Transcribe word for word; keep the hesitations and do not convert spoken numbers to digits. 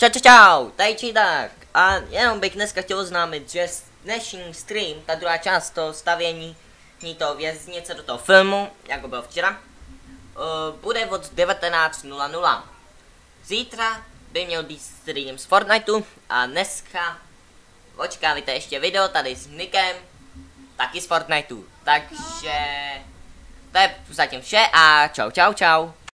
Čau, čau, čau, tady Čídak. A jenom bych dneska chtěl oznámit, že dnešní stream, ta druhá část toho stavění toho věznice do toho filmu, jako bylo včera, uh, bude od devatenáct nula nula. Zítra by měl být stream z Fortniteu a dneska očekávajte ještě video tady s Nikem, taky z Fortniteu. Takže to je zatím vše a čau, čau, čau.